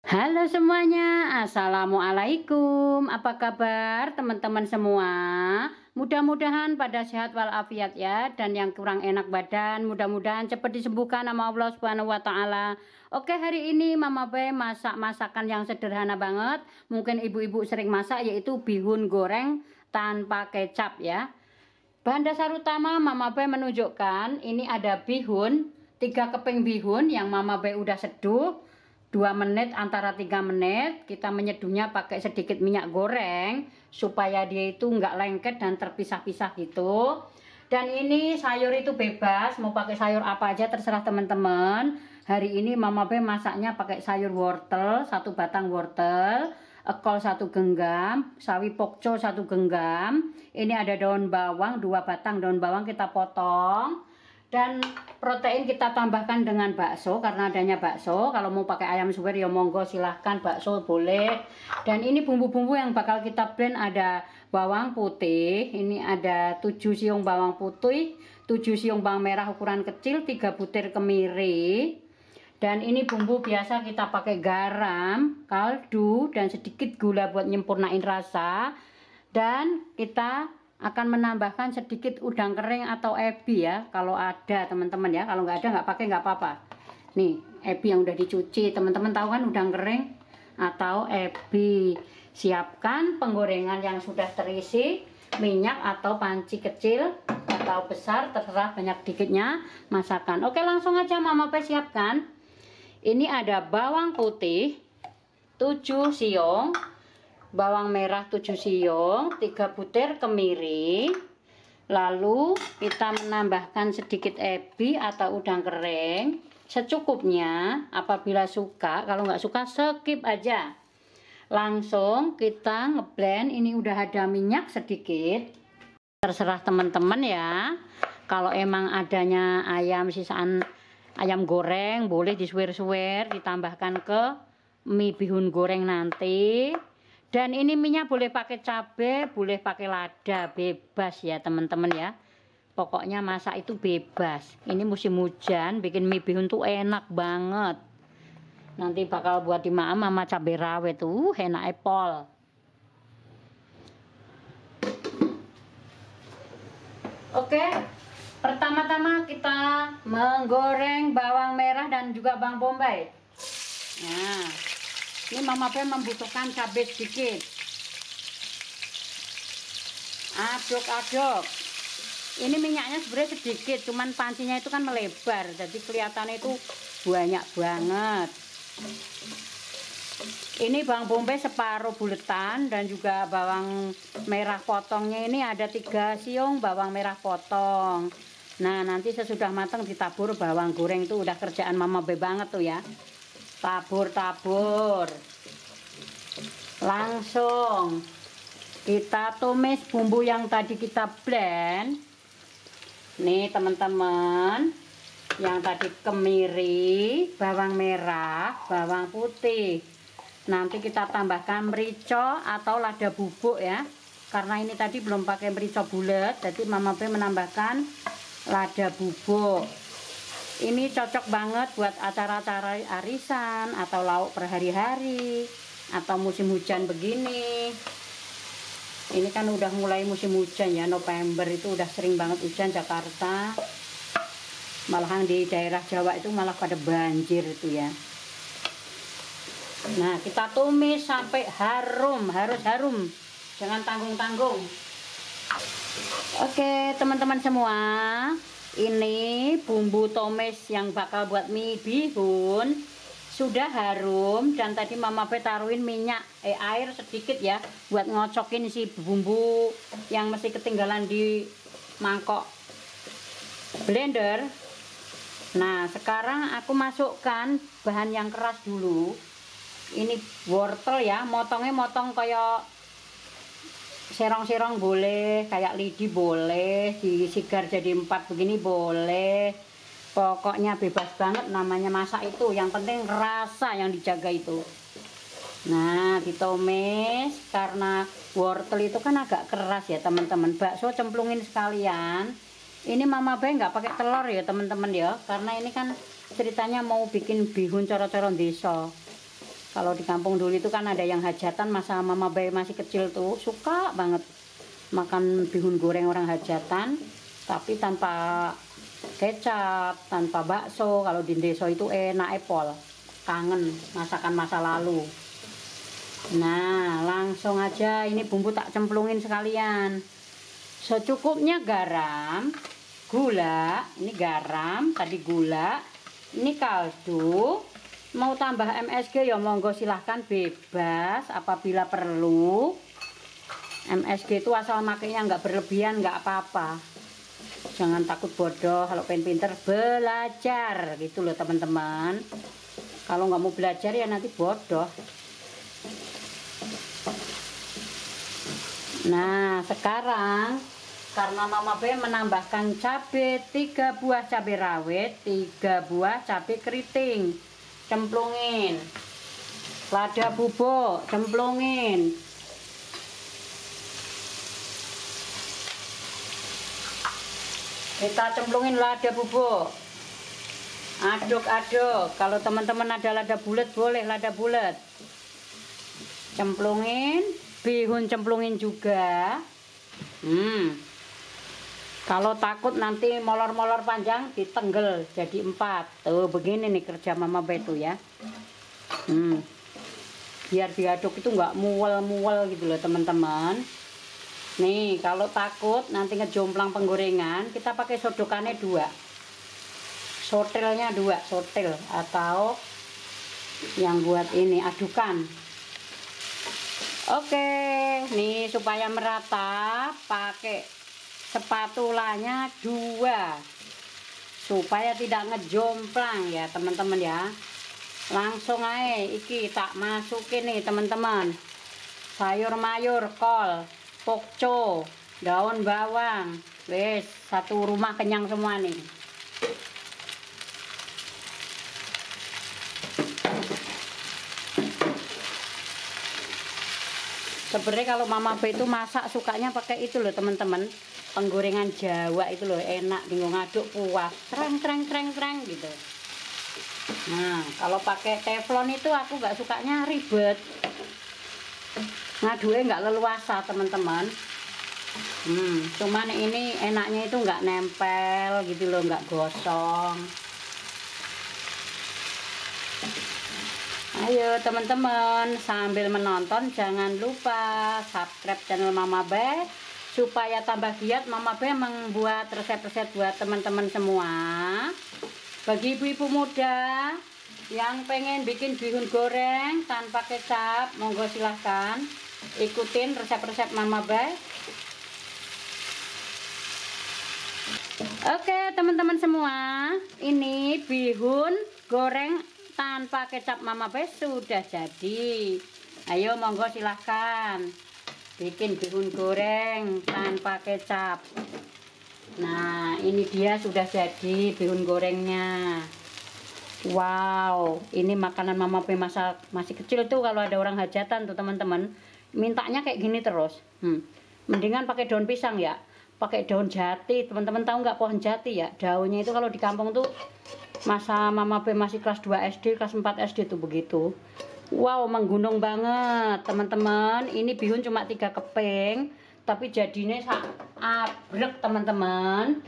Halo semuanya, assalamualaikum. Apa kabar teman-teman semua? Mudah-mudahan pada sehat walafiat ya. Dan yang kurang enak badan, mudah-mudahan cepat disembuhkan sama Allah Subhanahu wa Ta'ala. Oke, hari ini Mama Be masak masakan yang sederhana banget. Mungkin ibu-ibu sering masak, yaitu bihun goreng tanpa kecap ya. Bahan dasar utama Mama Be menunjukkan ini ada bihun, 3 keping bihun yang Mama Be udah seduh 2 menit antara 3 menit. Kita menyeduhnya pakai sedikit minyak goreng supaya dia itu nggak lengket dan terpisah-pisah gitu. Dan ini sayur itu bebas, mau pakai sayur apa aja terserah teman-teman. Hari ini Mama Be masaknya pakai sayur wortel, 1 batang wortel, ekol 1 genggam, sawi pokco 1 genggam. Ini ada daun bawang, 2 batang daun bawang kita potong. Dan protein kita tambahkan dengan bakso karena adanya bakso. Kalau mau pakai ayam suwir ya monggo silahkan, bakso boleh. Dan ini bumbu-bumbu yang bakal kita blend ada bawang putih. Ini ada 7 siung bawang putih, 7 siung bawang merah ukuran kecil, 3 butir kemiri. Dan ini bumbu biasa kita pakai garam, kaldu, dan sedikit gula buat nyempurnain rasa. Dan kita akan menambahkan sedikit udang kering atau ebi ya, kalau ada teman-teman ya. Kalau nggak ada nggak pakai nggak apa-apa. Nih ebi yang udah dicuci, teman-teman tahu kan udang kering atau ebi. Siapkan penggorengan yang sudah terisi minyak atau panci kecil atau besar, terserah banyak dikitnya masakan. Oke, langsung aja Mama Pe siapkan. Ini ada bawang putih 7 siung, bawang merah 7 siung, 3 butir kemiri. Lalu kita menambahkan sedikit ebi atau udang kering secukupnya. Apabila suka, kalau nggak suka skip aja. Langsung kita ngeblend. Ini udah ada minyak sedikit, terserah teman-teman ya. Kalau emang adanya ayam, sisaan ayam goreng, boleh disuir-suir ditambahkan ke mie bihun goreng nanti. Dan ini minyak boleh pakai cabai, boleh pakai lada, bebas ya teman-teman ya. Pokoknya masak itu bebas. Ini musim hujan, bikin mie bihun tuh enak banget. Nanti bakal buat dimaam sama cabai rawit tuh, enak epol. Oke, pertama-tama kita menggoreng bawang merah dan juga bawang bombay. Nah, ini Mama Be membutuhkan cabai sedikit. Aduk-aduk. Ini minyaknya sebenarnya sedikit, cuman pancinya itu kan melebar, jadi kelihatannya itu banyak banget. Ini bawang bombay separuh buletan dan juga bawang merah potongnya ini ada 3 siung bawang merah potong. Nah, nanti sesudah matang ditabur bawang goreng, itu udah kerjaan Mama Be banget tuh ya. Tabur-tabur. Langsung kita tumis bumbu yang tadi kita blend. Nih teman-teman, yang tadi kemiri, bawang merah, bawang putih. Nanti kita tambahkan merica atau lada bubuk ya. Karena ini tadi belum pakai merica bulat, jadi Mama Be menambahkan lada bubuk. Ini cocok banget buat acara-acara arisan atau lauk per hari-hari atau musim hujan begini. Ini kan udah mulai musim hujan ya, November itu udah sering banget hujan Jakarta. Malahan di daerah Jawa itu malah pada banjir itu ya. Nah, kita tumis sampai harum, harus harum. Jangan tanggung-tanggung. Oke, teman-teman semua. Ini bumbu tumis yang bakal buat mie bihun sudah harum. Dan tadi Mama Be taruhin minyak, air sedikit ya, buat ngocokin si bumbu yang mesti ketinggalan di mangkok blender. Nah, sekarang aku masukkan bahan yang keras dulu. Ini wortel ya, motongnya motong kayak serong-serong boleh, kayak lidi boleh, disigar jadi 4 begini boleh. Pokoknya bebas banget, namanya masak itu. Yang penting rasa yang dijaga itu. Nah, ditumis karena wortel itu kan agak keras ya teman-teman. Bakso cemplungin sekalian. Ini Mama Be nggak pakai telur ya teman-teman ya, karena ini kan ceritanya mau bikin bihun coro-coro desa. Kalau di kampung dulu itu kan ada yang hajatan, masa Mama Bay masih kecil tuh suka banget makan bihun goreng orang hajatan, tapi tanpa kecap, tanpa bakso. Kalau di desa itu enak epol. Kangen masakan masa lalu. Nah, langsung aja ini bumbu tak cemplungin sekalian. Secukupnya garam, gula, ini garam, tadi gula, ini kaldu. Mau tambah MSG ya monggo silahkan, bebas apabila perlu. MSG itu asal makainya nggak berlebihan, nggak apa-apa. Jangan takut bodoh, kalau pengen pinter belajar gitu loh teman-teman. Kalau nggak mau belajar ya nanti bodoh. Nah sekarang karena Mama Bay menambahkan cabai, 3 buah cabai rawit, 3 buah cabai keriting, cemplungin. Lada bubuk, cemplungin. Kita cemplungin lada bubuk. Aduk-aduk. Kalau teman-teman ada lada bulat boleh lada bulat. Cemplungin, bihun cemplungin juga. Kalau takut nanti molor-molor panjang ditenggel jadi 4. Tuh begini nih kerja Mama Bay tuh ya. Biar diaduk itu nggak muel-muel gitu loh teman-teman. Nih kalau takut nanti ngejomplang penggorengan, kita pakai sodokannya 2. Sotelnya 2, sotel atau yang buat ini adukan. Oke, nih supaya merata pakai spatulanya 2 supaya tidak ngejomplang ya teman-teman ya. Langsung aja iki tak masukin nih teman-teman. Sayur mayur, kol, pokco, daun bawang. Wes, satu rumah kenyang semua nih. Sebenarnya kalau Mama Bay itu masak sukanya pakai itu loh teman-teman, penggorengan Jawa itu loh, enak, tinggal ngaduk puas, treng gitu. Nah kalau pakai teflon itu aku nggak sukanya ribet, ngaduknya nggak leluasa teman-teman. Cuman ini enaknya itu nggak nempel gitu loh, nggak gosong. Ayo teman-teman, sambil menonton jangan lupa subscribe channel Mama Bay supaya tambah giat Mama Bay membuat resep-resep buat teman-teman semua. Bagi ibu-ibu muda yang pengen bikin bihun goreng tanpa kecap, monggo silahkan ikutin resep-resep Mama Bay. Oke teman-teman semua, ini bihun goreng tanpa kecap Mama Bay sudah jadi. Ayo monggo silahkan bikin bihun goreng tanpa kecap. Nah ini dia sudah jadi bihun gorengnya. Wow, ini makanan Mama Bay masa masih kecil tuh, kalau ada orang hajatan tuh teman-teman mintanya kayak gini terus. Mendingan pakai daun pisang ya, pakai daun jati. Teman-teman tahu nggak pohon jati ya? Daunnya itu kalau di kampung tuh masa Mama Bay masih kelas 2 SD, kelas 4 SD tuh begitu. Wow, menggunung banget teman-teman. Ini bihun cuma 3 keping, tapi jadinya abrek teman-teman.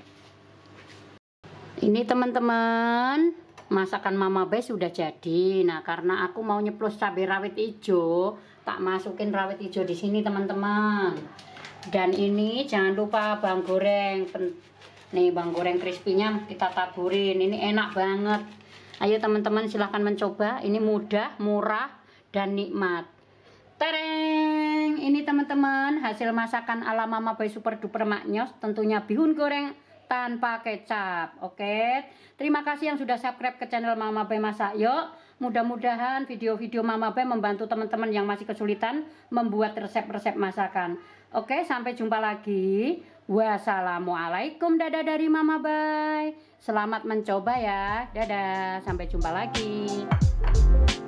Ini teman-teman, masakan Mama Bay sudah jadi. Nah, karena aku mau nyeplos cabai rawit hijau, tak masukin rawit hijau di sini teman-teman. Dan ini jangan lupa bawang goreng. Nih bawang goreng crispy-nya kita taburin. Ini enak banget. Ayo teman-teman silahkan mencoba. Ini mudah, murah, dan nikmat. Tereng! Ini teman-teman hasil masakan ala Mama Bay super duper maknyos. Tentunya bihun goreng tanpa kecap. Oke. Terima kasih yang sudah subscribe ke channel Mama Bay Masak Yuk. Mudah-mudahan video-video Mama Bay membantu teman-teman yang masih kesulitan membuat resep-resep masakan. Oke, sampai jumpa lagi. Wassalamualaikum, dadah dari Mama Bay. Selamat mencoba ya. Dadah, sampai jumpa lagi.